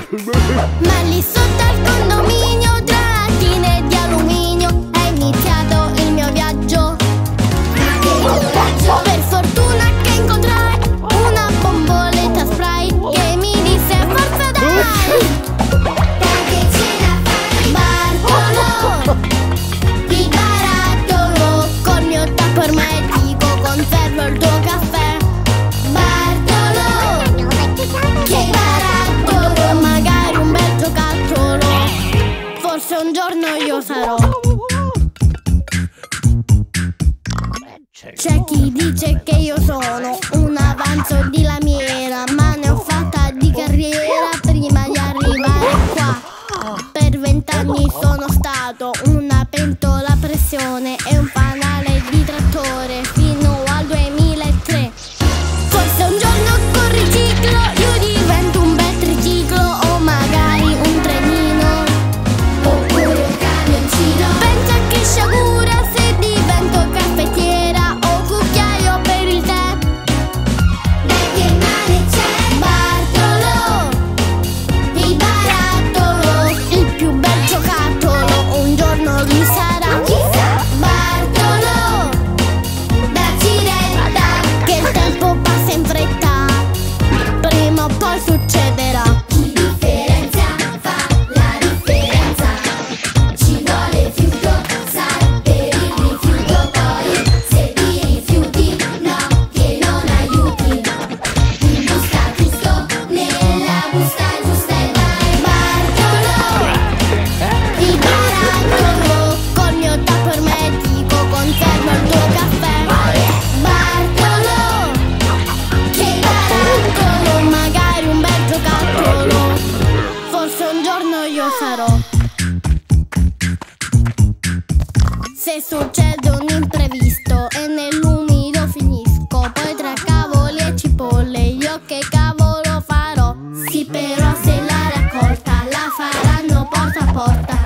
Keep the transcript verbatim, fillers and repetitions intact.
Ma lì sotto al condominio, tra lattine di alluminio, è iniziato il mio viaggio. Ma che coraggio! Per fortuna che incontrai una bomboletta spray che mi disse forza dai! Dai che ce la fai! Bartolo! Di barattolo, col mio tappo ermetico conservo il tuo caffè. Bartolo! Che barattolo! Magari un bel giocattolo, forse un giorno io sarò. C'è chi dice che io sono un avanzo di lamiera, ma ne ho fatta di carriera prima di arrivare qua. Per vent'anni sono stato una pentola a pressione e un fanale di trattore fino al duemilatré. Forse un giorno con riciclo io divento un bel triciclo, o magari un trenino, oppure un camioncino. Pensa che sciagura se divento caffettiera o cucchiaio per il tè. Dai che male c'è! Bartolo! Il barattolo, il più bel giocattolo, un giorno lui sarà. Bartolo! Dacci retta, che il tempo passa in fretta, prima o poi succederà. Chi differenzia fa la differenza. Ci vuole fiuto, sai, per il rifiuto poi. Se ti rifiuti, no, che non aiuti. In busta giusto, nella busta giusta e vai. Bartolo! Il barattolo, col mio tappo ermetico conservo il tuo caffè. Bartolo! Che barattolo, magari un bel giocattolo, forse un giorno io sarò. Se succede un imprevisto e nell'umido finisco, poi tra cavoli e cipolle io che cavolo farò? Sì, però se la raccolta la faranno porta a porta.